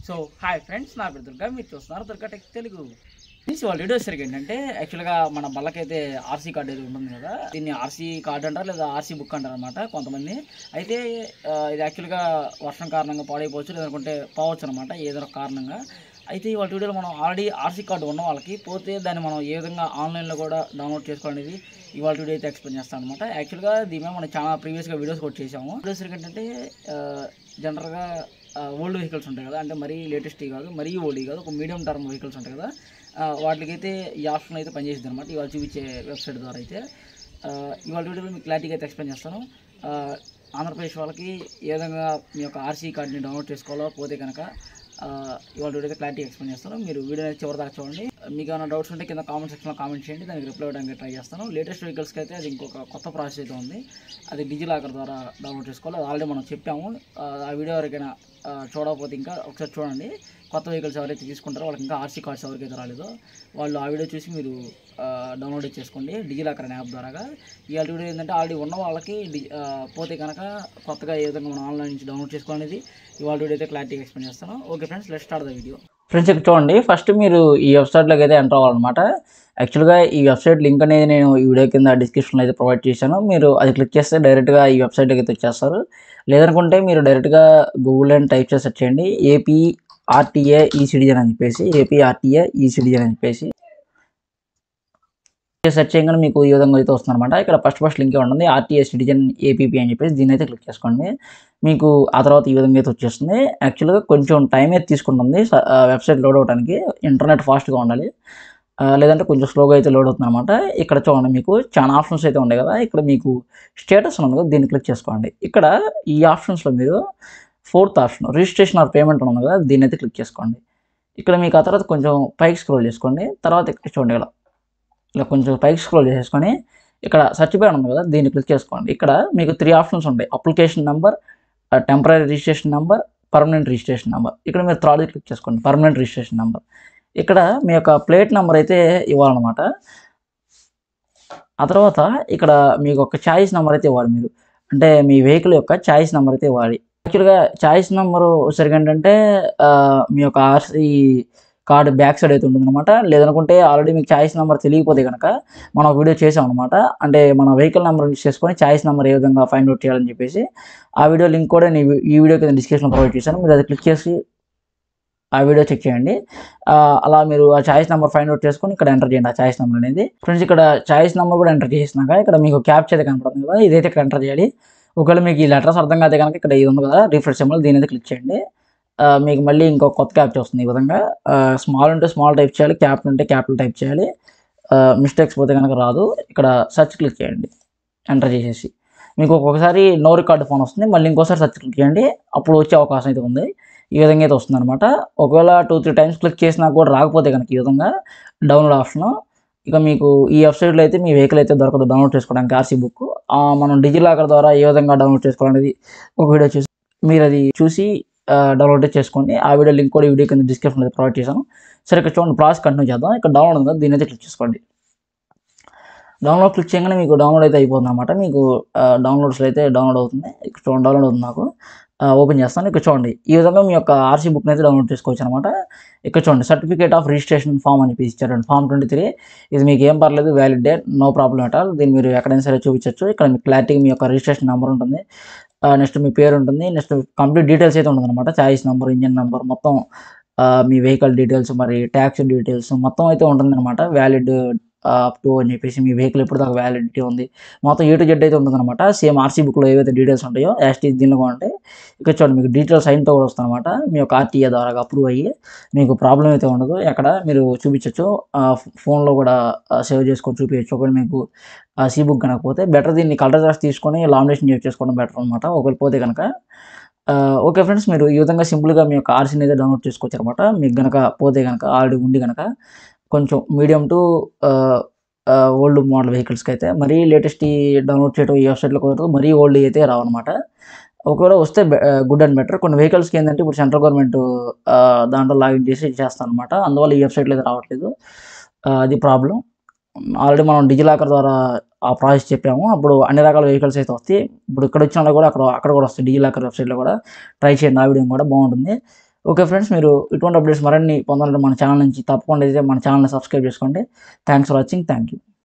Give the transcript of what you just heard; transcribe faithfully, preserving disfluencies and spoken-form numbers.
So hi friends, నా పేరు దుర్గా, మీరు చూస్తున్నారు దుర్గా టెక్ తెలుగు. ఫ్రెండ్స్, వాళ్ళ వీడియో సరిగ్గా ఏంటంటే యాక్చువల్గా మన బల్లకైతే ఆర్సీ కార్డు అయితే ఉంటుంది కదా, దీన్ని ఆర్సీ కార్డు అంటారు లేదా ఆర్సీ బుక్ అంటారు అనమాట కొంతమంది. అయితే ఇది యాక్చువల్గా వర్షం కారణంగా పాడైపోవచ్చు, లేదంటే పోవచ్చు అనమాట ఏదో ఒక కారణంగా. అయితే ఇవాళ వీడియోలో మనం ఆల్రెడీ ఆర్సీ కార్డు ఉన్న వాళ్ళకి పోతే దాన్ని మనం ఏ విధంగా ఆన్లైన్లో కూడా డౌన్లోడ్ చేసుకోవాలనేది ఇవాళ వీడియో అయితే ఎక్స్ప్లెయిన్ చేస్తాను అనమాట. యాక్చువల్గా దీని మీద మనం చాలా ప్రీవియస్గా వీడియోస్ కూడా చేసాము. వీడియోస్ ఏంటంటే జనరల్గా ఓల్డ్ వెహికల్స్ ఉంటాయి కదా, అంటే మరీ లేటెస్ట్ కాదు, మరీ ఓల్డ్ కాదు, ఒక మీడియం టర్మ్ వెహికల్స్ ఉంటాయి కదా, వాటికైతే ఈ ఆప్షన్ అయితే పనిచేస్తుంది అనమాట ఇవాళ చూపించే వెబ్సైట్ ద్వారా. అయితే ఇవాళ వీడియోలో మీకు క్లారిటీగా అయితే ఎక్స్ప్లెయిన్ చేస్తాను. ఆంధ్రప్రదేశ్ వాళ్ళకి ఏ విధంగా మీ యొక్క ఆర్సీ కార్డుని డౌన్లోడ్ చేసుకోవాలో పోతే కనుక ఇవాళ వీడియో అయితే క్లారిటీ ఎక్స్ప్లెయిన్ చేస్తాను. మీరు వీడియో అయితే చివరి దాకా చూడండి. మీకు ఏమైనా డౌట్స్ ఉంటే కింద కామెంట్ సెక్షన్లో కామెంట్ చేయండి, దానికి రిప్లై ఇవ్వడానికి ట్రై చేస్తాను. లేటెస్ట్ వెహికల్స్కి అయితే అది ఇంకొక కొత్త ప్రాసెస్ అయితే ఉంది, అది డిజిలాకర్ ద్వారా డౌన్లోడ్ చేసుకోవాలి. అది ఆల్రెడీ మనం చెప్పాము. ఆ వీడియో ఎవరికైనా చూడకపోతే ఇంకా ఒకసారి చూడండి. కొత్త వెహికల్స్ ఎవరైతే తీసుకుంటారో వాళ్ళకి ఇంకా ఆర్సీ కార్డ్స్ ఎవరికైతే రాలేదో వాళ్ళు ఆ వీడియో చూసి మీరు డౌన్లోడ్ చేసుకోండి డిజిలాకర్ అనే యాప్ ద్వారా. ఇవాళ వీడియో ఏంటంటే ఆల్రెడీ ఉన్న వాళ్ళకి పోతే కనుక కొత్తగా ఏ విధంగా మనం ఆన్లైన్ నుంచి డౌన్లోడ్ చేసుకోవాలనేది ఇవాళ వీడియో అయితే క్లారిటీగా ఎక్స్ప్లెయిన్ చేస్తాను. Okay friends, let's start the video. Friends, ఇక్కడ చూడండి, ఫస్ట్ మీరు ఈ వెబ్సైట్లోకి అయితే ఎంటర్ అవ్వాలన్నమాట. యాక్చువల్గా ఈ వెబ్సైట్ లింక్ అనేది నేను ఈ వీడియో కింద డిస్క్రిప్షన్లో అయితే ప్రొవైడ్ చేశాను. మీరు అది క్లిక్ చేస్తే డైరెక్ట్గా ఈ వెబ్సైట్కి అయితే వచ్చేస్తారు. లేదనుకుంటే మీరు డైరెక్ట్గా గూగుల్ అని టైప్ చేసి సెర్చ్ చేయండి, ఏపీ ఆర్టీఏ ఈ సిటిజన్ అని చెప్పేసి, ఏపీ ఆర్టీఏ ఈ సిటిజన్ అని చెప్పేసి సెర్చ్ చేయగానే మీకు ఈ విధంగా అయితే వస్తుంది అనమాట. ఇక్కడ ఫస్ట్ ఫస్ట్ లింకే ఉంటుంది, ఆర్టీఏ సిటిజన్ ఏపీపీ అని చెప్పేసి, దీన్ని అయితే క్లిక్ చేసుకోండి. మీకు ఆ తర్వాత ఈ విధంగా అయితే వచ్చేస్తుంది. యాక్చువల్గా కొంచెం టైం అయితే తీసుకుంటుంది వెబ్సైట్ లోడ్ అవడానికి, ఇంటర్నెట్ ఫాస్ట్గా ఉండాలి, లేదంటే కొంచెం స్లోగా అయితే లోడ్ అవుతుంది అనమాట. ఇక్కడ చూడండి, మీకు చాలా ఆప్షన్స్ అయితే ఉన్నాయి కదా, ఇక్కడ మీకు స్టేటస్ ఉంది కదా, దీన్ని క్లిక్ చేసుకోండి. ఇక్కడ ఈ ఆప్షన్స్లో మీరు fourth option registration or payment ఉంది కదా, దీన్ని అయితే క్లిక్ చేసుకోండి. ఇక్కడ మీకు ఆ తర్వాత కొంచెం పైకి స్క్రోల్ చేసుకోండి. తర్వాత ఇక్కడ చూడండి, ఇక్కడ ఇలా కొంచెం పైకి స్క్రోల్ చేసుకొని ఇక్కడ సర్చ్ బార్ ఉంది కదా, దీన్ని క్లిక్ చేసుకోండి. ఇక్కడ మీకు త్రీ ఆప్షన్స్ ఉంటాయి, application number, temporary registration number, permanent registration number. ఇక్కడ మీరు థర్డ్ క్లిక్ చేసుకోండి, పర్మనెంట్ రిజిస్ట్రేషన్ నెంబర్. ఇక్కడ మీ యొక్క ప్లేట్ నెంబర్ అయితే ఇవ్వాలన్నమాట. ఆ తర్వాత ఇక్కడ మీకు ఒక ఛాయిస్ నెంబర్ అయితే ఇవ్వాలి మీరు, అంటే మీ వెహికల్ యొక్క ఛాయిస్ నెంబర్ అయితే ఇవ్వాలి. యాక్చువల్గా ఛాయిస్ నెంబరు సరిగ్గా ఏంటంటే మీ యొక్క ఆర్సీ కార్డు బ్యాక్ సైడ్ అయితే ఉంటుందన్నమాట. లేదనుకుంటే ఆల్రెడీ మీకు ఛాయిస్ నెంబర్ తెలియకపోతే కనుక మనం ఒక వీడియో చేసాం అనమాట, అంటే మన వెహికల్ నెంబర్ యూస్ చేసుకొని ఛాయిస్ నెంబర్ ఏ విధంగా ఫైండ్ అవుట్ చేయాలని చెప్పేసి. ఆ వీడియో లింక్ కూడా నేను ఈ వీడియో కింద డిస్క్రిప్షన్లో ప్రొవైడ్ చేశాను, మీరు అది క్లిక్ చేసి ఆ వీడియో చెక్ చేయండి. అలా మీరు ఆ ఛాయిస్ నెంబర్ ఫైండ్ అవుట్ చేసుకొని ఇక్కడ ఎంటర్ చేయండి ఆ ఛాయిస్ నెంబర్ అనేది. ఫ్రెండ్స్, ఇక్కడ ఛాయిస్ నెంబర్ కూడా ఎంటర్ చేసినాక ఇక్కడ మీకు క్యాప్చర్ అయితే కనపడుతుంది కదా, ఇదైతే ఇక్కడ ఎంటర్ చేయాలి. ఒకవేళ మీకు ఈ లెటర్స్ అర్థం కాదే కనుక ఇక్కడ ఇది ఉంది కదా రిఫ్రెష్ సింబల్, దీని అయితే క్లిక్ చేయండి. మీకు మళ్ళీ ఇంకో కొత్త క్యాప్చర్ వస్తుంది. ఈ విధంగా స్మాల్ ఉంటే స్మాల్ టైప్ చేయాలి, క్యాపిటల్ ఉంటే క్యాపిటల్ టైప్ చేయాలి, మిస్టేక్స్ పోతే కనుక రాదు. ఇక్కడ సెర్చ్ క్లిక్ చేయండి ఎంటర్ చేసేసి. మీకు ఒక్కొక్కసారి నో రికార్డ్ ఫోన్ వస్తుంది, మళ్ళీ ఇంకోసారి సెర్చ్ క్లిక్ చేయండి, అప్పుడు వచ్చే అవకాశం అయితే ఉంది. ఈ విధంగా అయితే వస్తుంది అనమాట. ఒకవేళ టూ త్రీ టైమ్స్ క్లిక్ చేసినా కూడా రాకపోతే కనుక ఈ విధంగా డౌన్లోడ్ ఆప్షన్, ఇక మీకు ఈ వెబ్సైట్లో అయితే మీ వెహికల్ అయితే దొరకదు డౌన్లోడ్ చేసుకోవడానికి ఆర్సీ బుక్. మనం డిజిలాకర్ ద్వారా ఏ విధంగా డౌన్లోడ్ చేసుకోవాలనేది ఒక వీడియో చేసి మీరు అది చూసి డౌన్లోడ్ చేసుకోండి. ఆ వీడియో లింక్ కూడా ఈ వీడియో కింద డిస్క్రిప్షన్లో ప్రొవైడ్ చేశాను. సరే, ఇక్కడ చూడండి, ప్రాసెస్ కంటిన్యూ చేద్దాం. ఇక్కడ డౌన్లోడ్ ఉంది కదా, దీని అయితే క్లిక్ చేసుకోండి. డౌన్లోడ్ క్లిక్ చేయగానే మీకు డౌన్లోడ్ అయితే అయిపోతుంది అనమాట. మీకు డౌన్లోడ్స్లో అయితే డౌన్లోడ్ అవుతుంది. ఇక్కడ చూడండి, డౌన్లోడ్ అవుతుంది. నాకు ఓపెన్ చేస్తాను. ఇక్కడ చూడండి, ఈ విధంగా మీ యొక్క ఆర్సీ బుక్ని అయితే డౌన్లోడ్ చేసుకోవచ్చు అనమాట. ఇక్కడ చూడండి, సర్టిఫికేట్ ఆఫ్ రిజిస్ట్రేషన్ ఫామ్ అని చెప్పి ఇచ్చారండి, ఫామ్ ట్వంటీ త్రీ. ఇది మీకు ఏం పర్లేదు, valid date, no problem at all. దీన్ని మీరు ఎక్కడైనా సరే చూపించవచ్చు. ఇక్కడ మీకు క్లారిటీగా మీ యొక్క రిజిస్ట్రేషన్ నెంబర్ ఉంటుంది, నెక్స్ట్ మీ పేరు ఉంటుంది, నెక్స్ట్ కంప్లీట్ డీటెయిల్స్ అయితే ఉంటుంది అనమాట. ఛాయిస్ నెంబర్, ఇంజిన్ నెంబర్, మొత్తం మీ వెహికల్ డీటెయిల్స్, మరి ట్యాక్స్ డీటెయిల్స్ మొత్తం అయితే ఉంటుంది అనమాట. వ్యాలిడ్ అప్ టు అని చెప్పేసి మీ వెహికల్ ఎప్పుడు దాకా వ్యాలిడిటీ ఉంది, మొత్తం ఏ టు జెడ్ అయితే ఉంటుందన్నమాట. సేమ్ ఆర్సీ బుక్లో ఏవైతే డీటెయిల్స్ ఉంటాయో యాస్టీ దీనిలో కూడా ఉంటాయి. ఇక్కడ చూడండి, మీకు డీటెయిల్స్ సైన్తో కూడా వస్తుంది అనమాట. మీ యొక్క ఆర్టీఏ ద్వారా అప్రూవ్ అయ్యి మీకు ప్రాబ్లం అయితే ఉండదు. ఎక్కడ మీరు చూపించవచ్చు, ఫోన్లో కూడా సేవ్ చేసుకొని చూపించచ్చు. ఒకవేళ మీకు సీ బుక్ కనకపోతే బెటర్ దీన్ని కలర్ డ్రెస్ తీసుకొని లామినేషన్ చేసుకోవడం బెటర్ అనమాట, ఒకవేళ పోతే కనుక. ఓకే ఫ్రెండ్స్, మీరు ఈ విధంగా సింపుల్గా మీ యొక్క ఆర్సీని అయితే డౌన్లోడ్ చేసుకోవచ్చు అనమాట. మీకు కనుక పోతే కనుక ఆల్రెడీ ఉండి కనుక కొంచెం మీడియం టు ఓల్డ్ మోడల్ వెహికల్స్కి అయితే మరీ లేటెస్ట్ డౌన్లోడ్ చేయడం ఈ వెబ్సైట్లో కుదరదు, మరీ ఓల్డ్ అయితే రావన్నమాట. ఒకవేళ వస్తే గుడ్ అండ్ బెటర్. కొన్ని వెహికల్స్కి ఏంటంటే ఇప్పుడు సెంట్రల్ గవర్నమెంట్ దాంట్లో లాగిన్ చేసి చేస్తాను అనమాట, అందువల్ల ఈ వెబ్సైట్లో అయితే రావట్లేదు, అది ప్రాబ్లం. ఆల్రెడీ మనం డిజిలాకర్ ద్వారా ఆ ప్రాసెస్ చెప్పాము, అప్పుడు అన్ని రకాల వెహికల్స్ అయితే వస్తాయి. ఇప్పుడు ఇక్కడ వచ్చినా కూడా అక్కడ అక్కడ కూడా వస్తాయి, డిజిలాకర్ వెబ్సైట్లో కూడా ట్రై చేయండి, ఆ వీడియో కూడా బాగుంటుంది. ఓకే ఫ్రెండ్స్, మీరు ఇటువంటి అప్డేట్స్ మరిన్ని పొందాలంటే మన ఛానల్ నుంచి తప్పకుండా అయితే మన ఛానల్ని సబ్స్క్రైబ్ చేసుకోండి. Thanks for watching. Thank you.